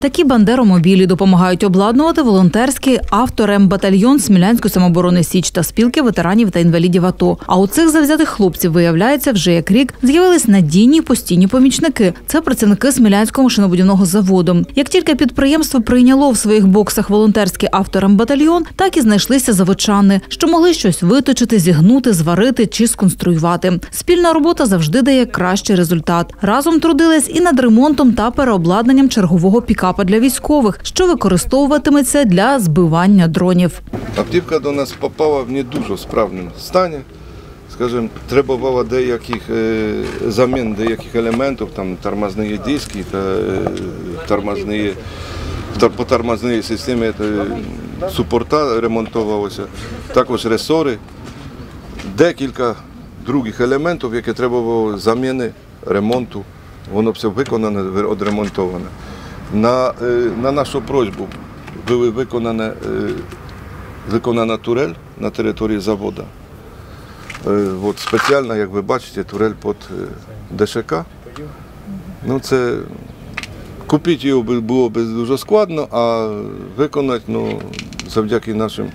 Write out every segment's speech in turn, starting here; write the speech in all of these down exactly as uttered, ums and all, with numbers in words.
Такі бандеромобілі допомагають обладнувати волонтерський авторембатальйон Смілянської самооборони «Січ» та спілки ветеранів та інвалідів АТО. А у цих завзятих хлопців, виявляється, вже як рік з'явились надійні постійні помічники. Це працівники Смілянського машинобудівного заводу. Як тільки підприємство прийняло в своїх боксах волонтерський авторембатальйон, так і знайшлися заводчани, що могли щось виточити, зігнути, зварити чи сконструювати. Спільна робота завжди дає кращий результат. Разом трудились і над ремонтом та переобладнанням чергового пікапа для військових, що використовуватиметься для збивання дронів. Автівка до нас попала в не дуже справному стані. Скажімо, треба було деяких замін деяких елементів, там тормозні диски, тормозні, по тормозній системі супорта ремонтувалося, також ресори, декілька других елементів, які треба було заміни, ремонту. Воно все виконане, відремонтоване. На, на нашу просьбу була виконана, виконана турель на території заводу. От спеціально, як ви бачите, турель під ДШК. Ну, це, купити його було б дуже складно, а виконати, ну, завдяки нашим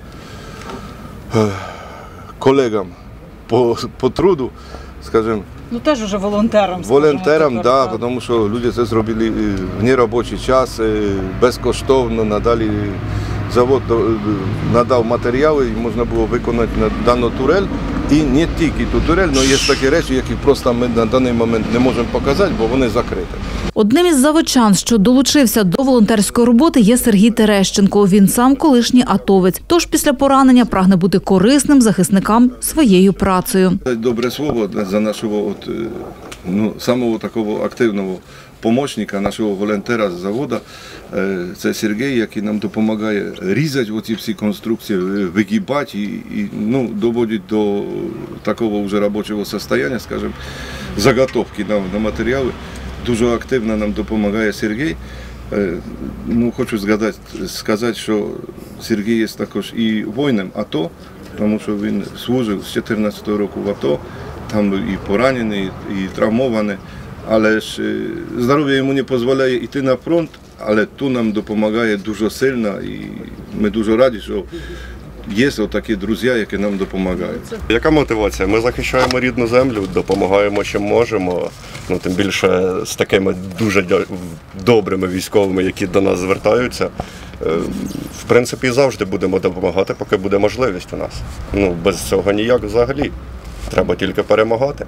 колегам по, по труду, скажімо, ну теж вже волонтерам. Волонтерам, так, да, тому що люди це зробили в неробочий час, безкоштовно надали, завод надав матеріали і можна було виконати дану турель. І не тільки ту турель, але є такі речі, які просто ми на даний момент не можемо показати, бо вони закриті. Одним із заводчан, що долучився до волонтерської роботи, є Сергій Терещенко. Він сам колишній атовець. Тож після поранення прагне бути корисним захисникам своєю працею. Добре слово за нашого от, ну, самого такого активного помічника, нашого волонтера з заводу. Це Сергій, який нам допомагає різати оці всі конструкції, вигибати і, і ну, доводить до такого вже робочого стану, скажімо, заготовки на, на матеріали. Дуже активно нам допомагає Сергій. Ну, хочу згадати, сказати, що Сергій є також і воїном АТО, тому що він служив з чотирнадцятого року в АТО, там і поранений, і травмований. Але ж здоров'я йому не дозволяє йти на фронт, але тут нам допомагає дуже сильно і ми дуже раді, що є такі друзі, які нам допомагають. Яка мотивація? Ми захищаємо рідну землю, допомагаємо чим можемо, ну, тим більше з такими дуже добрими військовими, які до нас звертаються. В принципі, завжди будемо допомагати, поки буде можливість у нас. Ну, без цього ніяк взагалі. Треба тільки перемагати.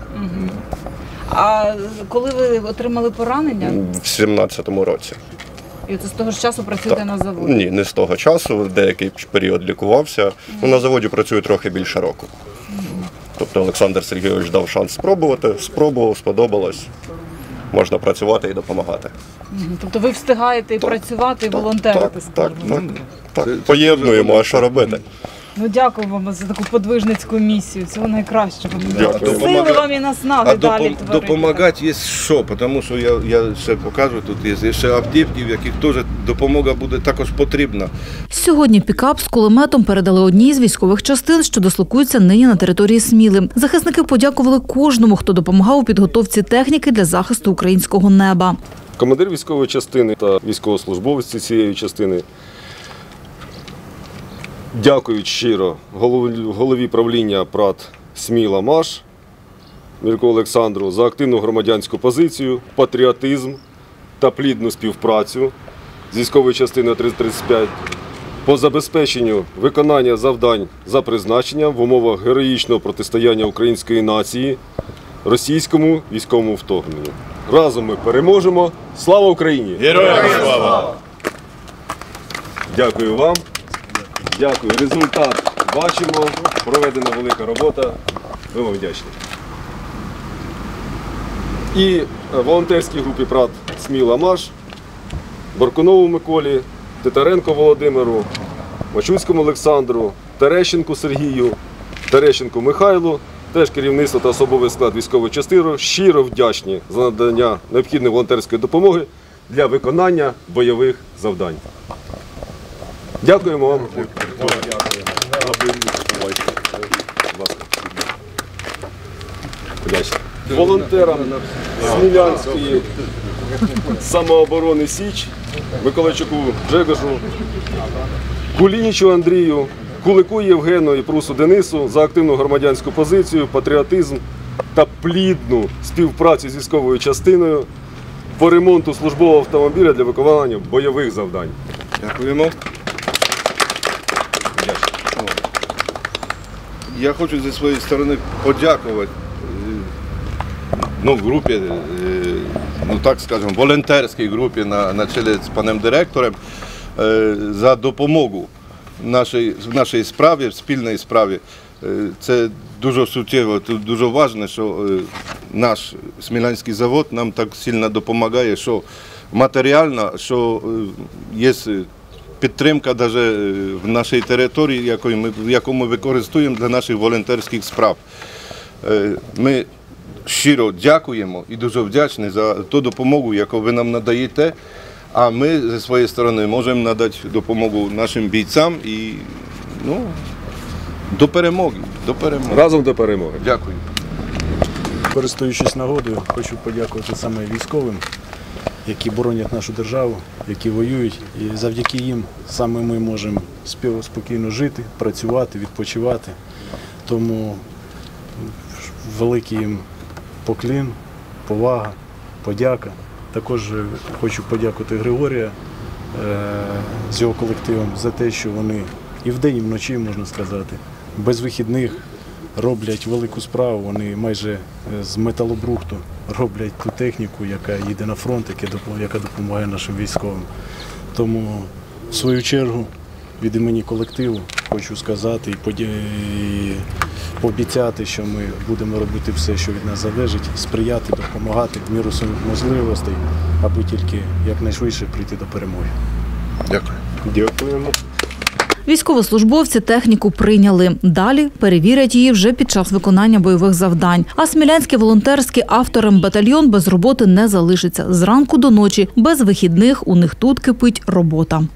А коли ви отримали поранення? В сімнадцятому році. І це з того ж часу працюєте так. на заводі? Ні, не з того часу, деякий період лікувався. Mm. Ну, на заводі працюю трохи більше року. Mm. Тобто Олександр Сергійович дав шанс спробувати, спробував, сподобалось. Можна працювати і допомагати. Mm. Тобто ви встигаєте і так, працювати, і так, волонтерити? Так, так, так, так. так. Поєднуємо, а що робити? Ну, дякую вам за таку подвижницьку місію. Всього найкращого. Дякую. Сили вам і наснаги а далі допом, творити. Допомагати є що, тому що я, я ще покажу, тут є ще автівки, в яких теж допомога буде також потрібна. Сьогодні пікап з кулеметом передали одній з військових частин, що дислокуються нині на території Сміли. Захисники подякували кожному, хто допомагав у підготовці техніки для захисту українського неба. Командир військової частини та військовослужбовці цієї частини дякують щиро голові правління ПрАТ «Сміла МАШ» Мірку Олександру за активну громадянську позицію, патріотизм та плідну співпрацю з військовою частиною триста тридцять п'ять по забезпеченню виконання завдань за призначенням в умовах героїчного протистояння української нації російському військовому вторгненню. Разом ми переможемо. Слава Україні! Героям слава! Дякую вам. Дякую. Результат бачимо. Проведена велика робота. Ми вам вдячні. І волонтерській групі ПрАТ «Сміла МАШ», Боркунову Миколі, Титаренко Володимиру, Мачуцькому Олександру, Терещенку Сергію, Терещенку Михайлу, теж керівництво та особовий склад військової частини щиро вдячні за надання необхідної волонтерської допомоги для виконання бойових завдань. Дякуємо вам. Волонтерам Смілянської самооборони «Січ» Миколайчуку Жегошу, Кулінічу Андрію, Кулику Євгену і Прусу Денису за активну громадянську позицію, патріотизм та плідну співпрацю з військовою частиною по ремонту службового автомобіля для виконання бойових завдань. Дякуємо. Я хочу зі своєї сторони подякувати е, ну, групі, е, ну так скажемо, волонтерській групі на, на чолі з паном директором е, за допомогу в нашій, в нашій справі, в спільній справі. Е, Це дуже суттєво, дуже важливо, що е, наш Смілянський завод нам так сильно допомагає, що матеріально, що е, є підтримка навіть в нашій території, яку ми, яку ми використовуємо для наших волонтерських справ. Ми щиро дякуємо і дуже вдячні за ту допомогу, яку ви нам надаєте, а ми зі своєї сторони можемо надати допомогу нашим бійцям і ну, до перемоги. До перемоги. Разом до перемоги. Дякую. Користуючись нагодою, хочу подякувати саме військовим, які боронять нашу державу, які воюють. І завдяки їм саме ми можемо спокійно жити, працювати, відпочивати. Тому великий їм поклін, повага, подяка. Також хочу подякувати Григорія з його колективом за те, що вони і вдень, і вночі, можна сказати, без вихідних роблять велику справу. Вони майже з металобрухту роблять ту техніку, яка їде на фронт, яка допомагає нашим військовим. Тому, в свою чергу, від імені колективу хочу сказати і пообіцяти, що ми будемо робити все, що від нас залежить, сприяти, допомагати в міру своїх можливостей, аби тільки якнайшвидше прийти до перемоги. Дякую. Дякуємо. Військовослужбовці техніку прийняли. Далі перевірять її вже під час виконання бойових завдань. А Смілянський волонтерський авторембатальйон без роботи не залишиться. Зранку до ночі, без вихідних у них тут кипить робота.